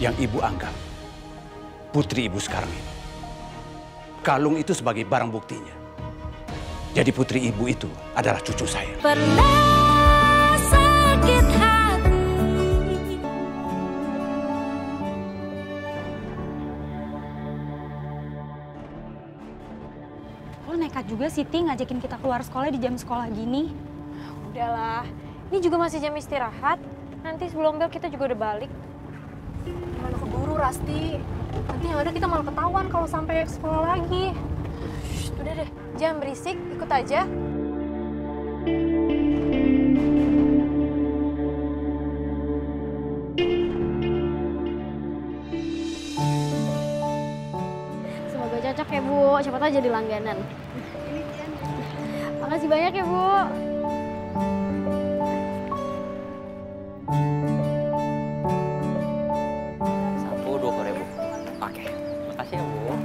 yang ibu anggap putri ibu sekarang ini. Kalung itu sebagai barang buktinya. Jadi putri ibu itu adalah cucu saya. Pernah sakit hati. Lo nekat juga Siti ngajakin kita keluar sekolah di jam sekolah gini. Udahlah, ini juga masih jam istirahat. Nanti sebelum bel kita juga udah balik. Gimana keburu Rasti? Nanti yang ada kita malah ketahuan kalau sampai sekolah lagi. Shh, udah deh, jangan berisik, ikut aja. Semoga cocok ya Bu, siapa tahu jadi langganan. Makasih banyak ya Bu. Satu 20.000. Oke, makasih ya Bu.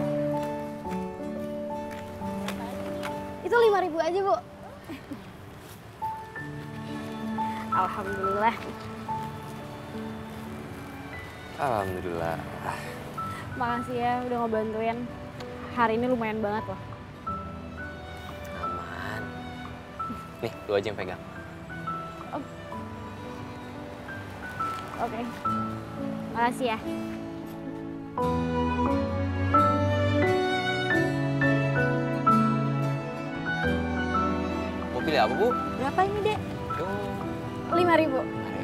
Itu 5.000 aja Bu. Alhamdulillah. Alhamdulillah. Makasih ya udah ngebantuin. Hari ini lumayan banget loh. Aman. Nih, lu aja yang pegang. Oke. Makasih ya. Mau pilih apa, Bu? Berapa ini, Dek? Tuh. 5.000.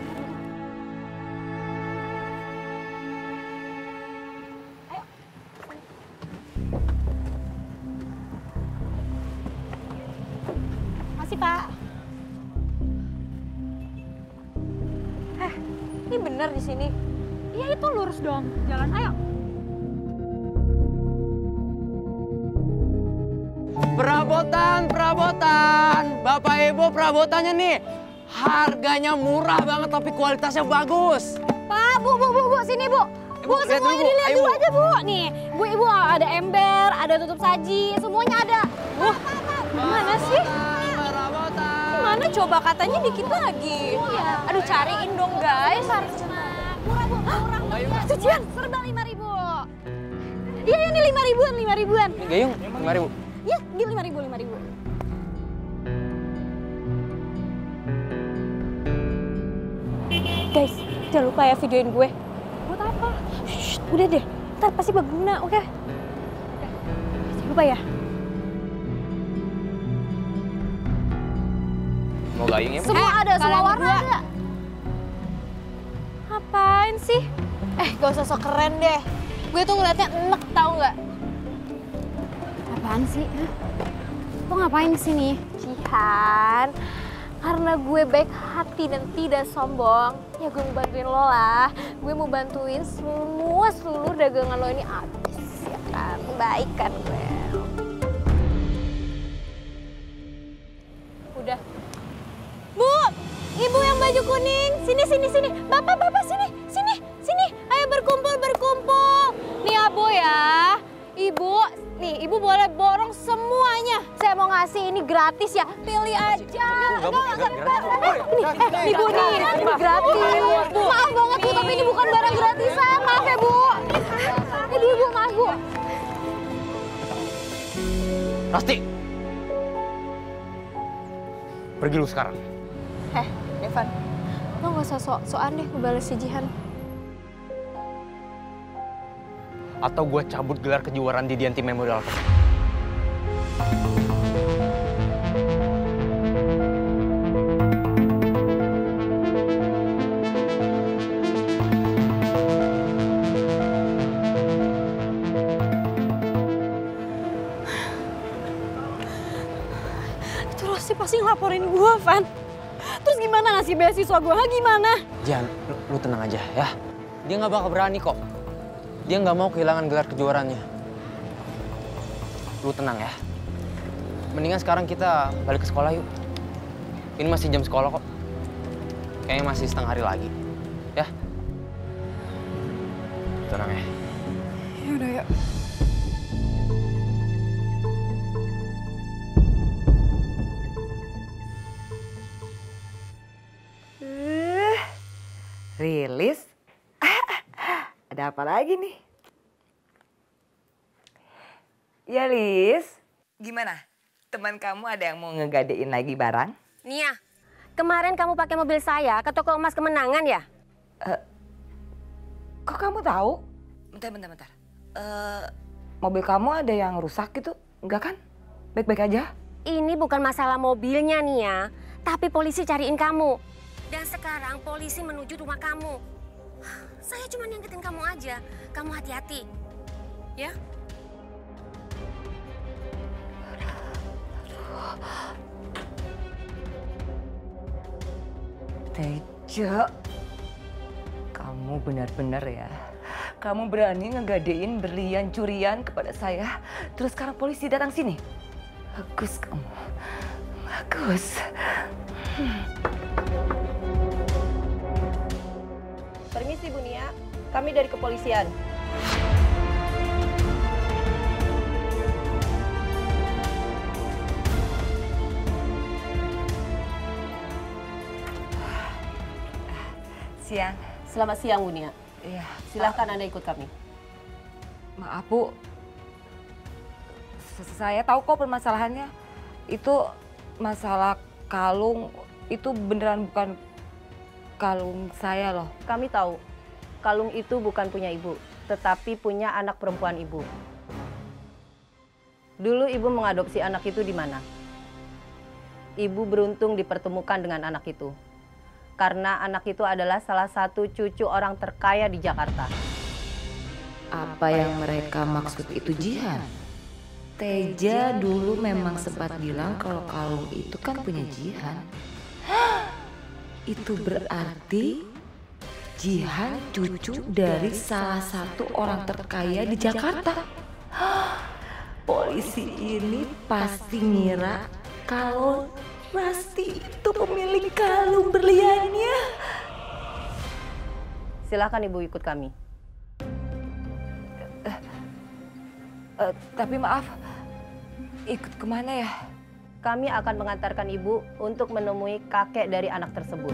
Makasih, Pak. Ini bener di sini. Iya itu lurus dong, jalan ayo. Perabotan. Bapak Ibu perabotannya nih. Harganya murah banget tapi kualitasnya bagus. Pak, Bu, sini Bu. Bu, lihat semuanya dulu, Bu. dilihat Ayo, dulu Bu. aja Bu. Nih, Bu, Ibu ada ember, ada tutup saji, semuanya ada. Wah, gimana sih? Perabotan. Gimana coba katanya dikit lagi? Iya. Aduh, cariin dong guys. Murah Bu, murah. Ayo, Bu. Cucian, serba 5.000. Iya, ini 5.000-an, 5.000-an. Ini Gayung, 5.000. Iya, di 5.000. Guys, jangan lupa ya videoin gue. Buat apa? Shh, udah deh, ntar pasti berguna, oke? Jangan lupa ya. Mau gayung ya, Bu? Semua ada, semua kalian warna berdua. ada. Ngapain sih? Gak usah sok keren deh. Gue tuh ngeliatnya enek, tau nggak? Apaan sih? Hah? Lo ngapain di sini? Cihan, karena gue baik hati dan tidak sombong, ya gue mau bantuin lo lah. Gue mau bantuin seluruh dagangan lo ini habis, ya kan? Baik kan gue. Udah. Bu, ibu yang baju kuning, sini. Bapak, sini. Ayo berkumpul. Nih ya, Bu ya. Ibu boleh borong semuanya. Saya mau ngasih ini gratis ya. Pilih aja. Nih Bu, ini gratis. Bu, maaf banget Bu, tapi ini bukan barang gratisan. Maaf ya Bu. Ini Bu, maaf Bu. Rasti. Pergi lu sekarang. Evan, lo gak usah sok-sokan deh ngebales si Jihan. Atau gue cabut gelar kejuaraan di Dianti Memorial Cup. Itu Rosti pasti ngelaporin gue, Van. Terus gimana ngasih beasiswa gue? Gimana? Jan, lu tenang aja ya. Dia nggak bakal berani kok. Dia nggak mau kehilangan gelar kejuaraannya. Lu tenang ya. Mendingan sekarang kita balik ke sekolah yuk. Ini masih jam sekolah kok. Kayaknya masih setengah hari lagi. Ya. Tenang ya. Ya udah yuk. Rilis. Ada apa lagi nih? Ya Lis, gimana? Teman kamu ada yang mau ngegadein lagi barang? Nia, kemarin kamu pakai mobil saya ke toko emas Kemenangan ya? Kok kamu tahu? Bentar. Mobil kamu ada yang rusak gitu? Enggak kan? Baik-baik aja? Ini bukan masalah mobilnya Nia, tapi polisi cariin kamu. Dan sekarang polisi menuju rumah kamu. Saya cuma ngingetin kamu aja, kamu hati-hati. Ya? Teja, kamu benar-benar ya. Kamu berani ngegadein berlian curian kepada saya. Terus sekarang polisi datang sini. Bagus kamu. Bagus. Permisi Bu Nia, kami dari kepolisian. Siang. Selamat siang Bu Nia. Iya. Silahkan Anda ikut kami. Maaf Bu, saya tahu kok permasalahannya. Itu masalah kalung, itu beneran bukan kalung saya loh. Kami tahu, kalung itu bukan punya Ibu, tetapi punya anak perempuan Ibu. Dulu Ibu mengadopsi anak itu di mana? Ibu beruntung dipertemukan dengan anak itu. Karena anak itu adalah salah satu cucu orang terkaya di Jakarta. Apa yang mereka maksud itu Jihan? Teja dulu memang sempat bilang kalau kalung itu kan punya Jihan. Itu berarti Jihan cucu dari salah satu orang terkaya di Jakarta. Polisi ini pasti ngira kalau Rasti itu pemilik kalung berliannya. Silakan Ibu ikut kami. Tapi maaf, ikut kemana ya? Kami akan mengantarkan Ibu untuk menemui kakek dari anak tersebut.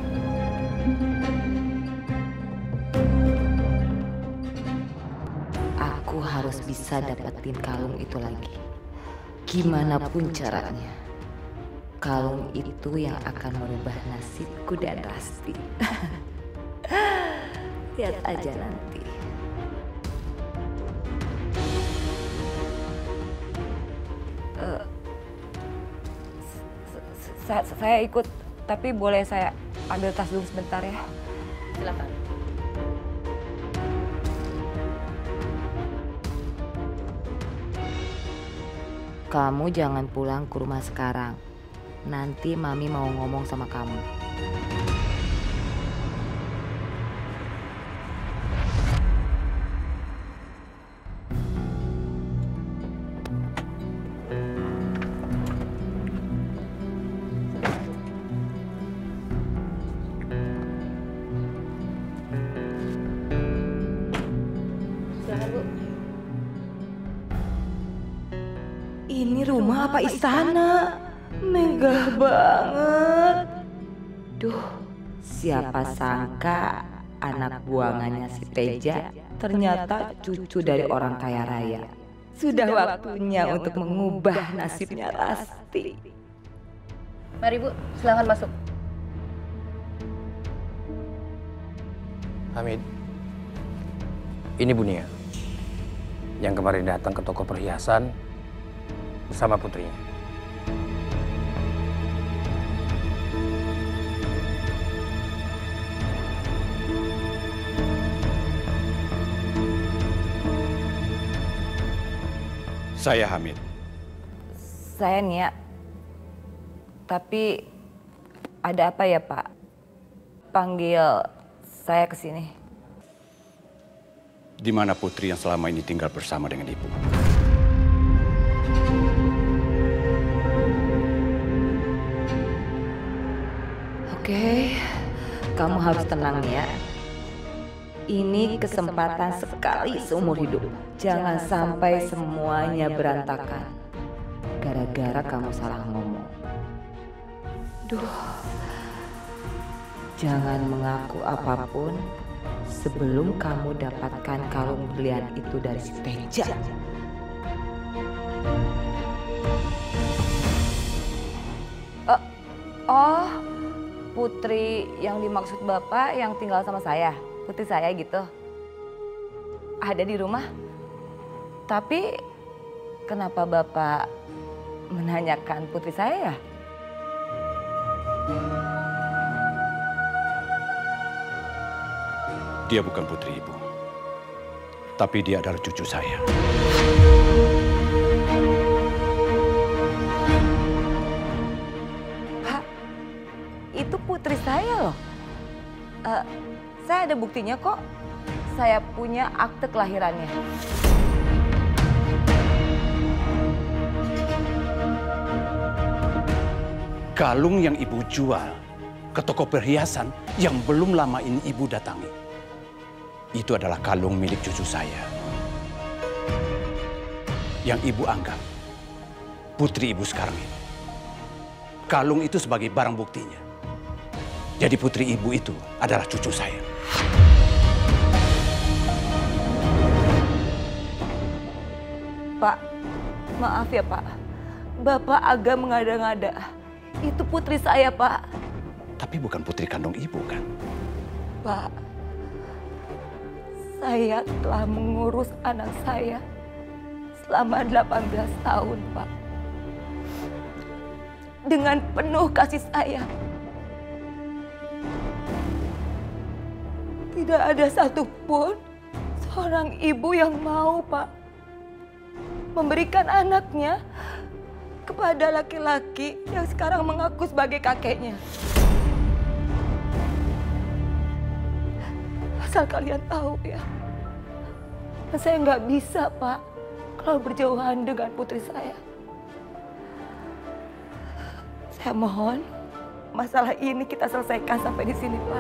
Aku harus bisa dapetin kalung itu lagi. Gimana pun caranya. Kalung itu yang akan merubah nasibku dan Rasti. Lihat aja nanti. Saya ikut, tapi boleh saya ambil tas dulu sebentar ya? Silakan. Kamu jangan pulang ke rumah sekarang. Nanti Mami mau ngomong sama kamu. Silakan Bu. Ini rumah apa istana? Megah banget. Duh, siapa sangka anak buangannya si Teja ternyata cucu dari orang kaya raya. Sudah waktunya untuk mengubah nasibnya Rasti. Mari Bu, silakan masuk. Hamid, ini Bu Nia yang kemarin datang ke toko perhiasan bersama putrinya. Saya Hamid. Saya Nia. Tapi ada apa ya Pak? Panggil saya ke sini. Di mana putri yang selama ini tinggal bersama dengan ibu? Oke, kamu harus tenang ya. Ini kesempatan sekali seumur hidup. Jangan sampai semuanya berantakan gara-gara kamu salah ngomong. Duh, jangan mengaku apapun sebelum kamu dapatkan kalung berlian itu dari si Teja. Oh, putri yang dimaksud Bapak yang tinggal sama saya, putri saya gitu. Ada di rumah. Tapi kenapa Bapak menanyakan putri saya ya? Dia bukan putri ibu, tapi dia adalah cucu saya. Pak, itu putri saya loh. Saya ada buktinya kok. Saya punya akte kelahirannya. Kalung yang ibu jual ke toko perhiasan yang belum lama ini ibu datangi, itu adalah kalung milik cucu saya. Yang ibu anggap putri ibu sekarang ini. Kalung itu sebagai barang buktinya. Jadi putri ibu itu adalah cucu saya. Pak, maaf ya Pak. Bapak agak mengada-ngada. Itu putri saya, Pak. Tapi bukan putri kandung ibu, kan? Pak, saya telah mengurus anak saya selama 18 tahun, Pak. Dengan penuh kasih sayang. Tidak ada satupun seorang ibu yang mau, Pak, memberikan anaknya kepada laki-laki yang sekarang mengaku sebagai kakeknya. Asal kalian tahu ya, saya nggak bisa, Pak, kalau berjauhan dengan putri saya. Saya mohon masalah ini kita selesaikan sampai di sini, Pak.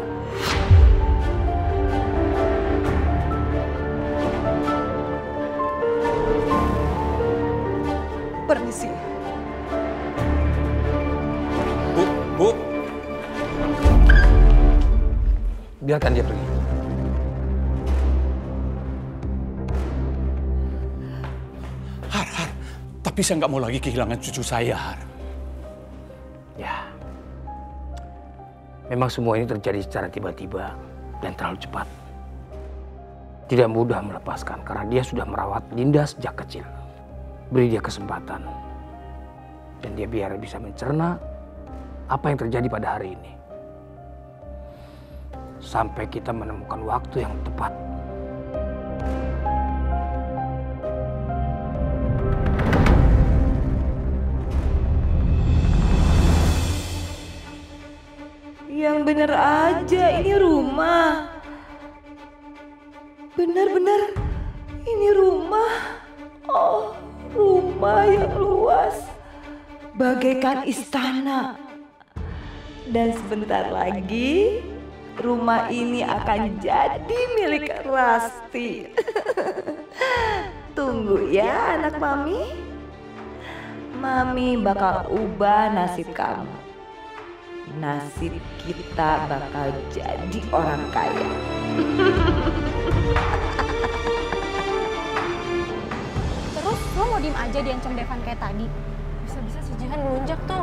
Permisi. Bu. Biarkan dia pergi. Har. Tapi saya nggak mau lagi kehilangan cucu saya, Har. Ya. Memang semua ini terjadi secara tiba-tiba dan terlalu cepat. Tidak mudah melepaskan karena dia sudah merawat Linda sejak kecil. Beri dia kesempatan. Dan dia biar bisa mencerna apa yang terjadi pada hari ini. Sampai kita menemukan waktu yang tepat. Yang bener aja, ini rumah. Benar-benar ini rumah. Oh, rumah yang luas. Bagaikan istana. Dan sebentar lagi rumah ini akan jadi milik Rasti. Tunggu ya anak Mami. Mami bakal ubah nasib kamu. Nasib kita bakal jadi orang kaya. Terus lo mau diem aja diancam Devan kayak tadi? Bisa-bisa si Jihan melunjak tuh.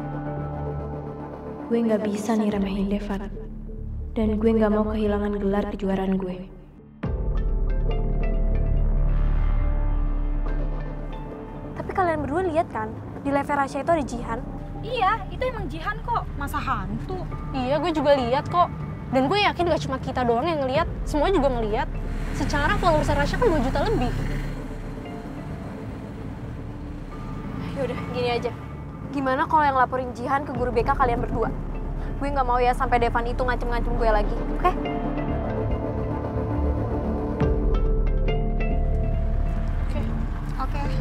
Gue nggak bisa nih remehin Devan. Dan gue nggak mau kehilangan gelar kejuaraan gue. Tapi kalian berdua lihat kan, di live Rasya itu ada Jihan. Iya, itu emang Jihan kok. Masa hantu? Iya, gue juga lihat kok. Dan gue yakin gak cuma kita doang yang ngelihat, semua juga ngelihat. Secara followers Rasya kan 2 juta lebih. Yaudah, gini aja. Gimana kalau yang laporin Jihan ke guru BK kalian berdua? Gue nggak mau ya sampai Devan itu ngancem-ngancem gue lagi, oke? Oke.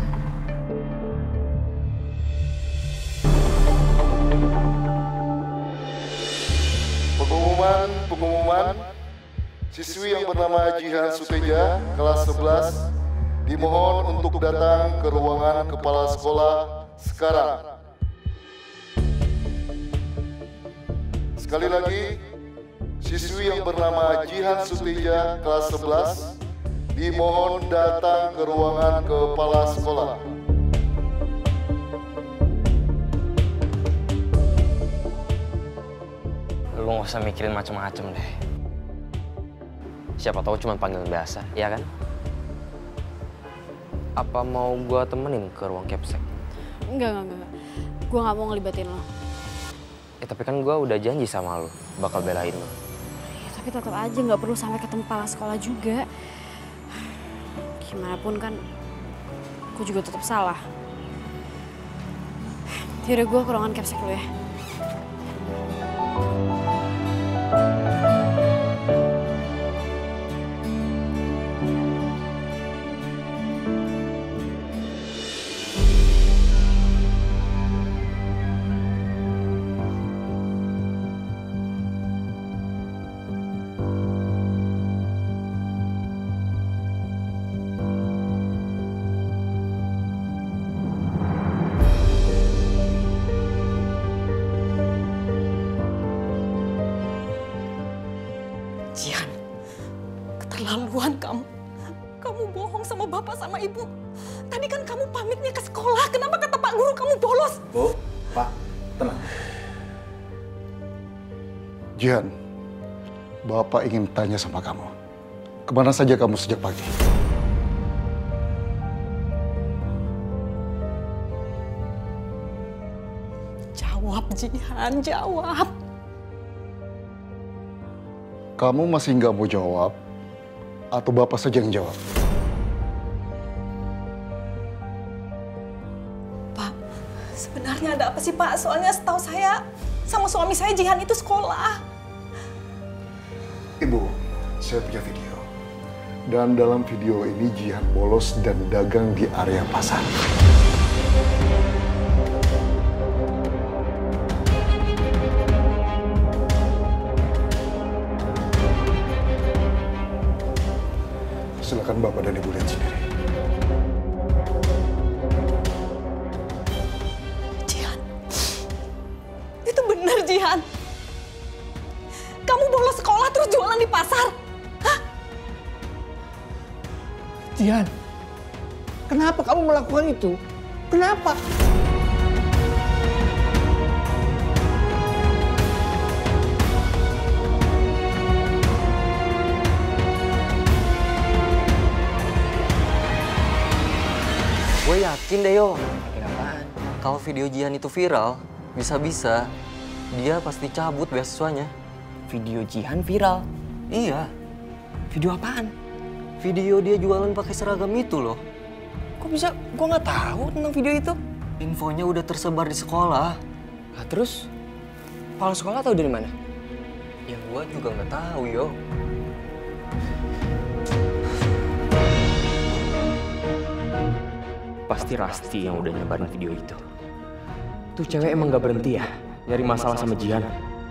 Pengumuman, siswi yang bernama Jihan Suteja, kelas 11, dimohon untuk datang ke ruangan kepala sekolah sekarang. Sekali lagi, siswi yang bernama Jihan Suteja kelas 11 dimohon datang ke ruangan kepala sekolah. Lu nggak usah mikirin macem-macem deh. Siapa tahu cuma panggilan biasa, ya kan? Apa mau gua temenin ke ruang capsek? Enggak. Gue gak mau ngelibatin lo. Ya tapi kan gua udah janji sama lu, bakal belain lu. Ya, tapi tetap aja gak perlu sampai ketemu kepala sekolah juga. Gimana pun kan, gue juga tetap salah. Yaudah gue ke ruangan capsek dulu ya. Jihan, keterlaluan kamu. Kamu bohong sama bapak sama ibu. Tadi kan kamu pamitnya ke sekolah. Kenapa kata Pak Guru kamu bolos? Bu, Pak, tenang. Jihan, Bapak ingin tanya sama kamu. Kemana saja kamu sejak pagi? Jawab, Jihan, jawab. Kamu masih nggak mau jawab? Atau Bapak saja yang jawab? Pak, sebenarnya ada apa sih Pak? Soalnya setahu saya sama suami saya Jihan itu sekolah. Ibu, saya punya video. Dan dalam video ini Jihan bolos dan dagang di area pasar. Silakan Bapak dan Ibu lihat sendiri. Jihan, itu benar Jihan. Kamu bolos sekolah terus jualan di pasar? Hah? Jihan, kenapa kamu melakukan itu? Kenapa? Gue yakin deh yo. Yakin apaan? Kalau video Jihan itu viral, bisa-bisa dia pasti cabut beasiswanya. Video Jihan viral? Iya. Video apaan? Video dia jualan pakai seragam itu loh. Kok bisa? Gue nggak tahu tentang video itu. Infonya udah tersebar di sekolah. Nah, terus kepala sekolah tahu dari mana? Ya gue juga nggak tahu yo. Pasti Rasti yang udah nyebarin video itu. Tuh cewek emang gak berhenti ya nyari masalah sama Jihan.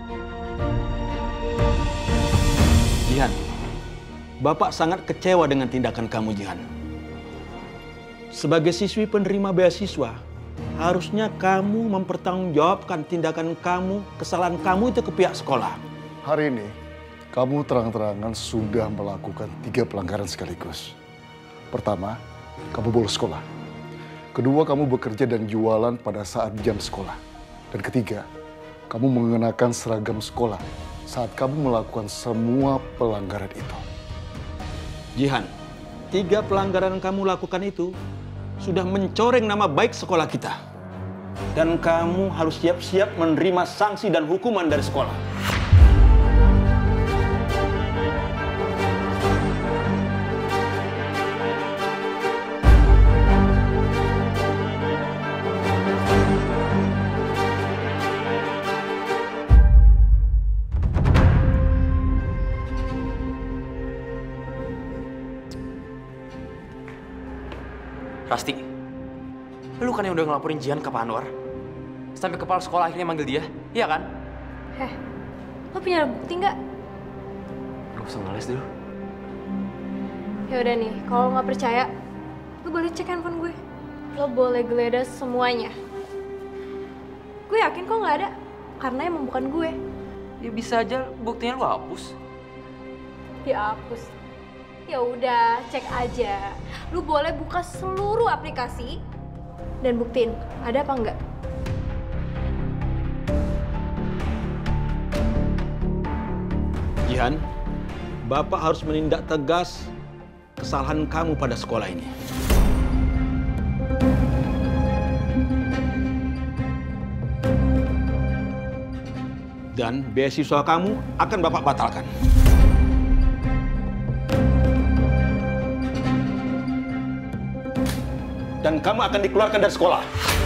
Jihan, Bapak sangat kecewa dengan tindakan kamu, Jihan. Sebagai siswi penerima beasiswa, harusnya kamu mempertanggungjawabkan tindakan kamu, kesalahan kamu itu ke pihak sekolah. Hari ini, kamu terang-terangan sudah melakukan 3 pelanggaran sekaligus. Pertama, kamu bolos sekolah. Kedua, kamu bekerja dan jualan pada saat jam sekolah. Dan ketiga, kamu mengenakan seragam sekolah saat kamu melakukan semua pelanggaran itu. Jihan, 3 pelanggaran kamu lakukan itu sudah mencoreng nama baik sekolah kita. Dan kamu harus siap-siap menerima sanksi dan hukuman dari sekolah. Rasti, lu kan yang udah ngelaporin Jihan ke Pak Anwar. Sampai kepala sekolah akhirnya manggil dia, iya kan? Lo punya bukti nggak? Gak usah ngeles dulu. Ya udah nih, kalau nggak percaya, lo boleh cek handphone gue. Lo boleh geledah semuanya. Gue yakin kok nggak ada, karena emang bukan gue. Ya bisa aja buktinya lu hapus. Dihapus. Ya udah, cek aja. Lu boleh buka seluruh aplikasi dan buktiin ada apa enggak. Jihan, Bapak harus menindak tegas kesalahan kamu pada sekolah ini. Dan beasiswa kamu akan Bapak batalkan. Dan kamu akan dikeluarkan dari sekolah.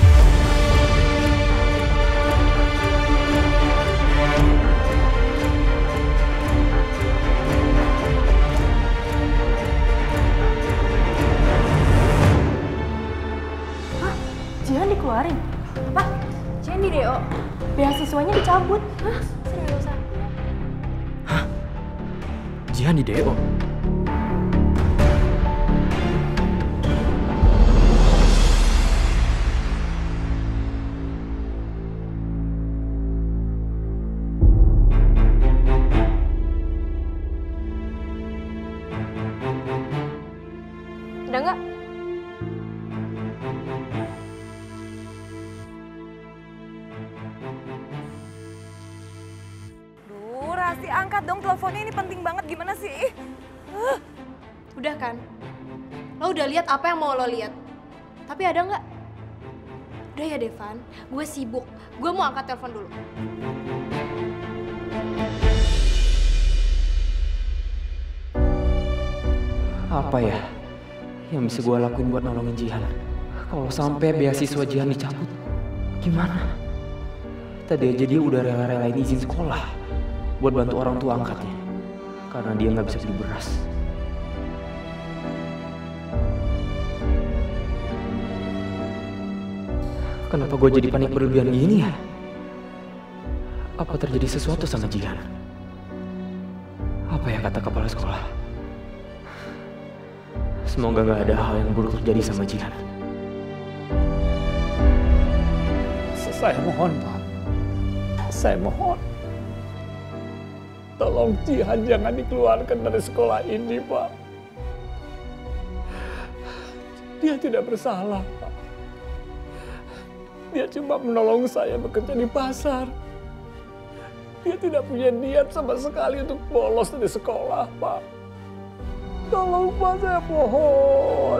Hah? Jihan dikeluarin? Apa? Jihan di DO. Beasiswanya dicabut. Hah? Seriusan? Jihan di DO. Udah enggak? Duh, Rasti angkat dong teleponnya, ini penting banget, gimana sih? Udah kan? Lo udah lihat apa yang mau lo lihat. Tapi ada nggak? Udah ya Devan, gue sibuk. Gue mau angkat telepon dulu. Apa ya yang bisa gue lakuin buat nolongin Jihan? Kalau sampai beasiswa Jihan dicabut, gimana? Tadi aja dia udah rela-relain izin sekolah buat bantu orang tua angkatnya. Karena dia nggak bisa beli beras. Kenapa gue jadi panik berlebihan gini ya? Apa terjadi sesuatu sama Jihan? Apa ya kata kepala sekolah? Semoga gak ada hal yang buruk terjadi sama Jihan. Saya mohon, Pak. Saya mohon. Tolong Jihan jangan dikeluarkan dari sekolah ini, Pak. Dia tidak bersalah, Pak. Dia cuma menolong saya bekerja di pasar. Dia tidak punya niat sama sekali untuk bolos dari sekolah, Pak. Tolong Pak, saya mohon.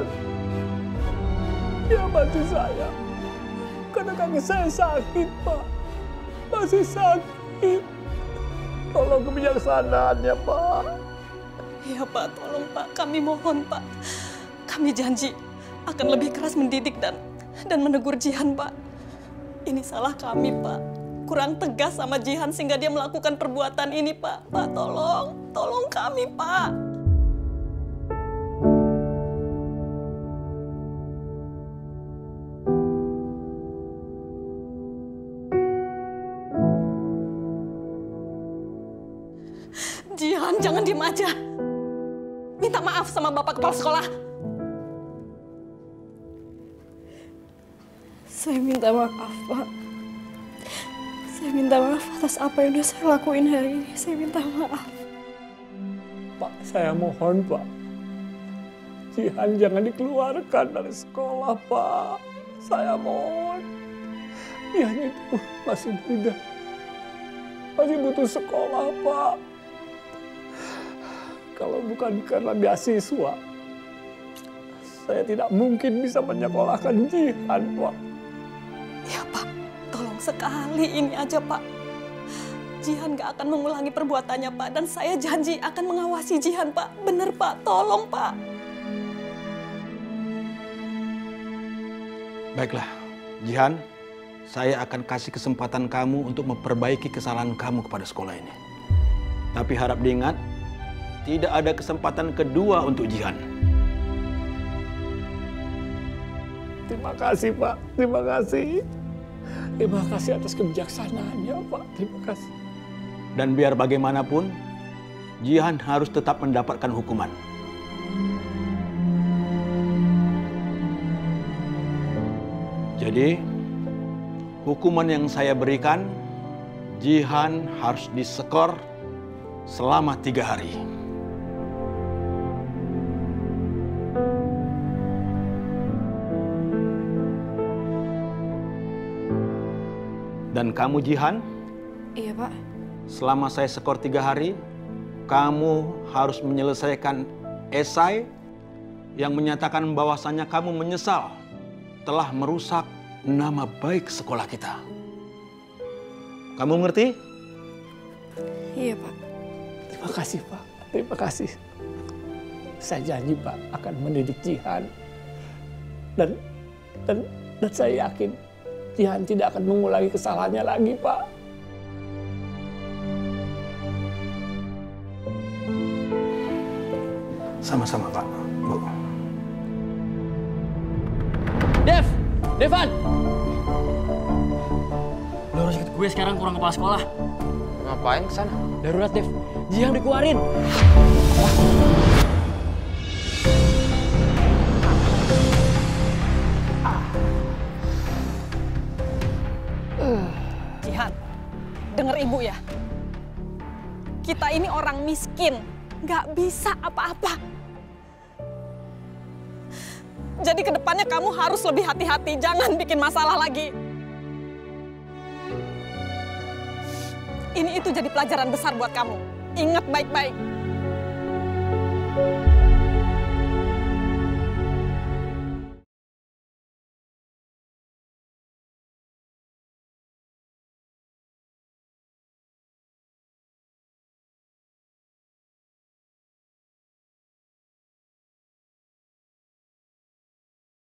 Dia bantu saya. Karena kaki saya sakit, Pak. Masih sakit. Tolong kebijaksanaannya, Pak. Iya Pak, tolong Pak. Kami mohon Pak. Kami janji akan lebih keras mendidik dan menegur Jihan, Pak. Ini salah kami, Pak. Kurang tegas sama Jihan sehingga dia melakukan perbuatan ini, Pak. Pak, tolong kami, Pak. Jihan, jangan diem aja. Minta maaf sama Bapak Kepala Sekolah. Saya minta maaf, Pak. Saya minta maaf atas apa yang udah saya lakuin hari ini. Saya minta maaf. Pak, saya mohon, Pak. Jihan jangan dikeluarkan dari sekolah, Pak. Saya mohon. Jihan itu masih muda. Masih butuh sekolah, Pak. Kalau bukan karena beasiswa, saya tidak mungkin bisa menyekolahkan Jihan, Pak. Ya Pak, tolong sekali ini aja Pak. Jihan gak akan mengulangi perbuatannya Pak. Dan saya janji akan mengawasi Jihan Pak. Bener Pak, tolong Pak. Baiklah, Jihan, saya akan kasih kesempatan kamu untuk memperbaiki kesalahan kamu kepada sekolah ini. Tapi harap diingat, tidak ada kesempatan kedua untuk Jihan. Terima kasih, Pak. Terima kasih. Terima kasih atas kebijaksanaannya, Pak. Terima kasih. Dan biar bagaimanapun, Jihan harus tetap mendapatkan hukuman. Jadi, hukuman yang saya berikan Jihan harus disekor selama 3 hari. Dan kamu Jihan, Iya, Pak. selama saya skor 3 hari, kamu harus menyelesaikan esai yang menyatakan bahwasannya kamu menyesal telah merusak nama baik sekolah kita. Kamu ngerti? Iya, Pak. Terima kasih, Pak. Terima kasih. Saya janji, Pak, akan mendidik Jihan. Dan saya yakin Jihan tidak akan mengulangi kesalahannya lagi, Pak. Sama-sama, Pak. Bu. Devan! Lo harus ikut gue sekarang kurang kepala sekolah. Ngapain kesana? Darurat, Dev. Jihan dikeluarin. Jihan, denger ibu ya. Kita ini orang miskin, nggak bisa apa-apa. Jadi kedepannya kamu harus lebih hati-hati, jangan bikin masalah lagi. Ini itu jadi pelajaran besar buat kamu. Ingat baik-baik.